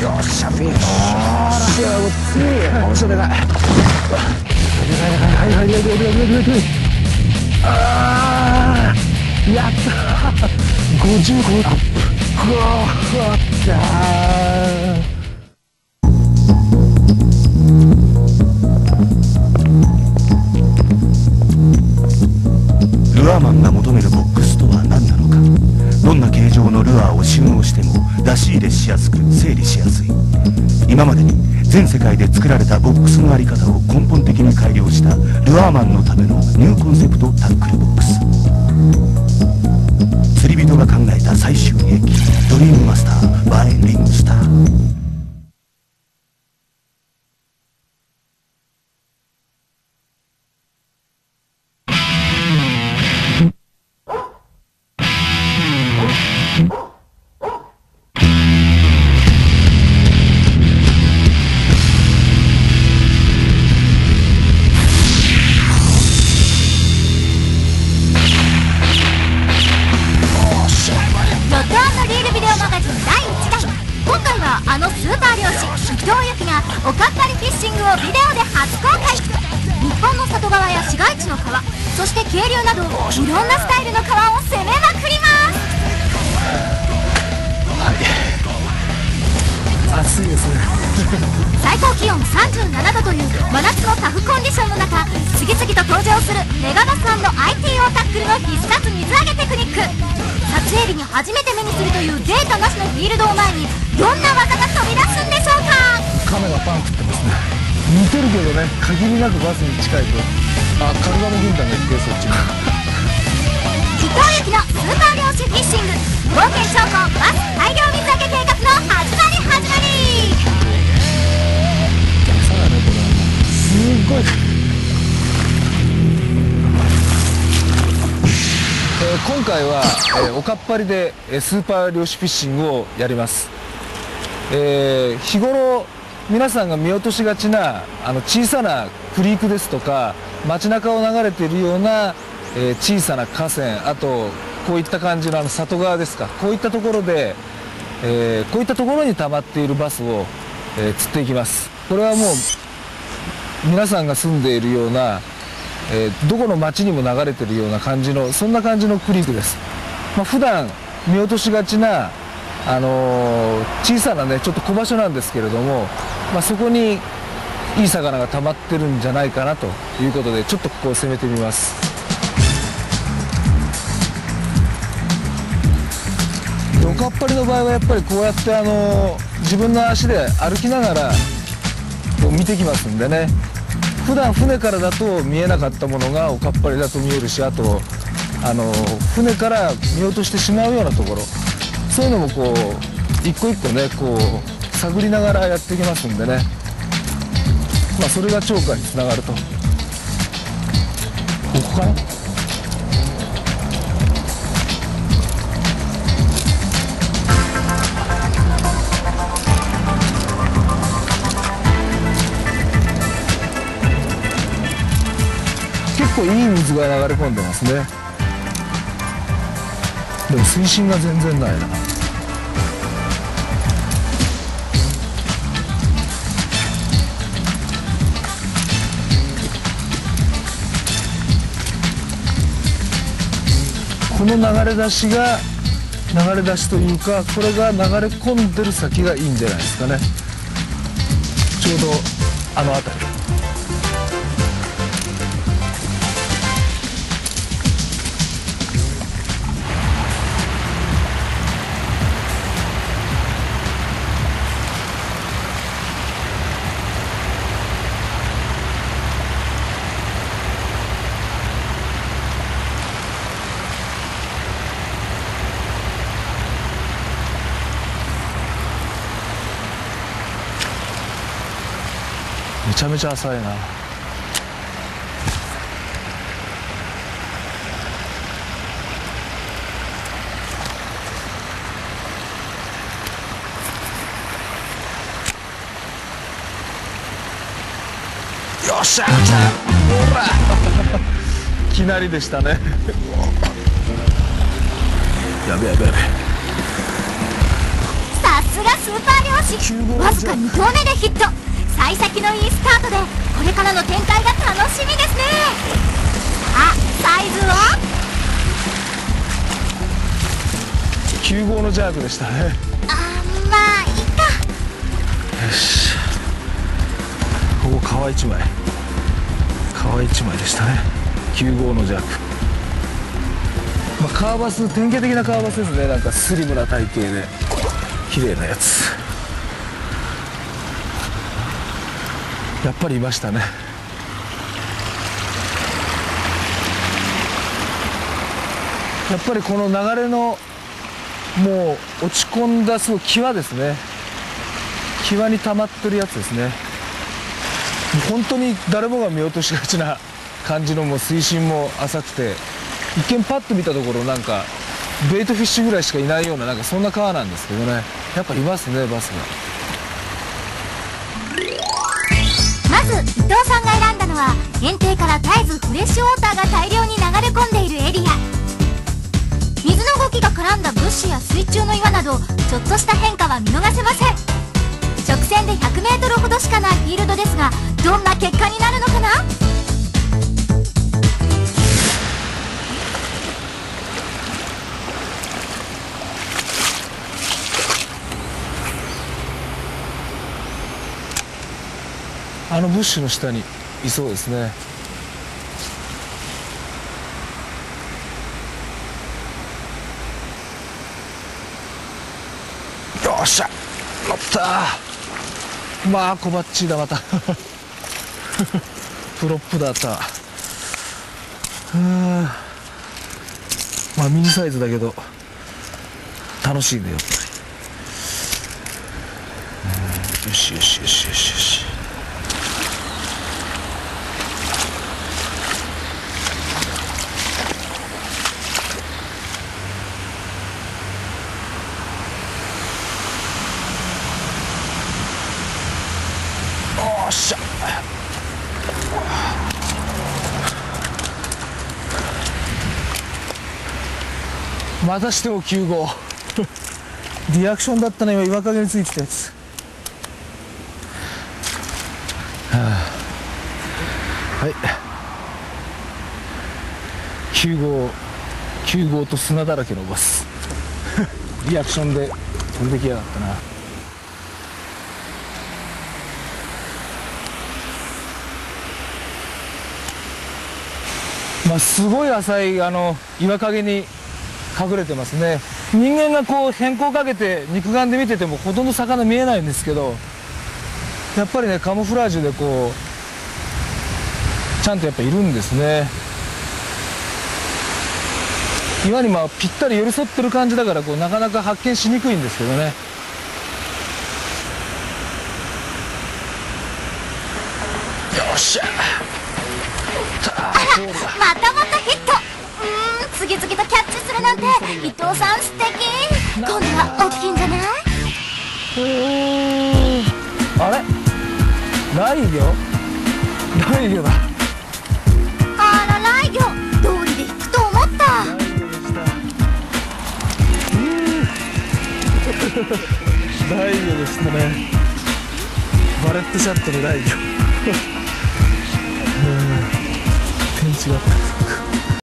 よっしゃフィニッシュ。いやもう次面白いでかい。ああやったー。55アップ。うわーったルアーマンが求めるボックスとは何なのか。どんな形状のルアーを収納しても出し入れしやすく整理しやすい。今までに全世界で作られたボックスの在り方を根本的に改良したルアーマンのためのニューコンセプトタックルボックス。釣り人が考えた最終兵器、ドリームマスターバインリングスター。 おかっぱりフィッシングをビデオで初公開。日本の里川や市街地の川、そして渓流などいろんなスタイルの川を攻めまくります。 はい、暑いですね。 最高気温37度という真夏のタフコンディションの中、次々と登場するメガバス&ITO タックルの必殺水揚げテクニック。撮影日に初めて目にするというデータなしのフィールドを前に、どんな技が飛び出すんでしょうか。 カメラパン食ってますね。似てるけどね、限りなくバスに近いと。あ、カルガモ軍団が行ってそっちに。 伊藤由紀のスーパー漁師フィッシング冒険長江バス大量水揚げ計画の始まり。 さらね、これすっごい。今回は、おかっぱりでスーパー漁師フィッシングをやります。日頃皆さんが見落としがちな小さなクリークですとか街中を流れているような、小さな河川、あとこういった感じの里川ですか、こういったところで、こういったところに溜まっているバスを、釣っていきます。これはもう皆さんが住んでいるような、どこの町にも流れているような感じの、そんな感じのクリークです。普段見落としがちな小さなねちょっと小場所なんですけれども、そこにいい魚が溜まってるんじゃないかなということで、ちょっとここを攻めてみます。おかっぱりの場合はやっぱりこうやって自分の足で歩きながらこう見てきますんでね、普段船からだと見えなかったものがおかっぱりだと見えるし、あと船から見落としてしまうようなところ、そういうのもこう一個一個ねこう探りながらやっていきますんでね、それが釣果につながると。ここかな。結構いい水が流れ込んでますね。でも水深が全然ないな。この流れ出しというか、これが流れ込んでる先がいいんじゃないですかね。ちょうどあの辺り。めちゃめちゃ浅いな。よっしゃ来た。ほらいきなりでしたねやべやべやべ。 さすすがスーパー漁師、わずか2投目でヒット。幸先のいいスタートでこれからの展開が楽しみですね。あ、サイズは 9号のジャークでしたね。 まあいいか。 よし、ここ川1枚、川1枚でしたね。9号のジャーク、カーバス、典型的なカーバスですね。なんかスリムな体型で綺麗なやつ。やっぱりいましたね。やっぱりこの流れのもう落ち込んだすごい際ですね。際に溜まってるやつですね。もう本当に誰もが見落としがちな感じの、もう水深も浅くて、一見パッと見たところなんかベイトフィッシュぐらいしかいないような、なんかそんな川なんですけどね。やっぱいますね、バスが。 まず伊藤さんが選んだのは、園庭から絶えずフレッシュウォーターが大量に流れ込んでいるエリア。水の動きが絡んだブッシュや水中の岩など、ちょっとした変化は見逃せません。直線で 100m ほどしかないフィールドですが、どんな結果になるのかな。 あのブッシュの下にいそうですね。よっしゃ、乗った。まあ小バッチリだ、またプロップだった。まあミニサイズだけど楽しいね、やっぱり。よしよしよしよしよし。よっしゃ、またしても9号リアクションだったね、今岩陰についてたやつ。はい、9号と砂だらけのバスリアクションで飛んできやがったな。まあ、すごい浅い岩陰に隠れてますね。人間がこう偏光かけて肉眼で見ててもほとんど魚見えないんですけど、やっぱりねカモフラージュでこうちゃんとやっぱいるんですね。岩にまあぴったり寄り添ってる感じだから、こうなかなか発見しにくいんですけどね。よっしゃ、 またまたヒット。次々とキャッチするなんて伊藤さん素敵。今度は大きいんじゃない？ あれ、雷魚？雷魚だ。 あら、雷魚、道理で引くと思った。 雷魚でしたね。バレットシャットの雷魚天地があった。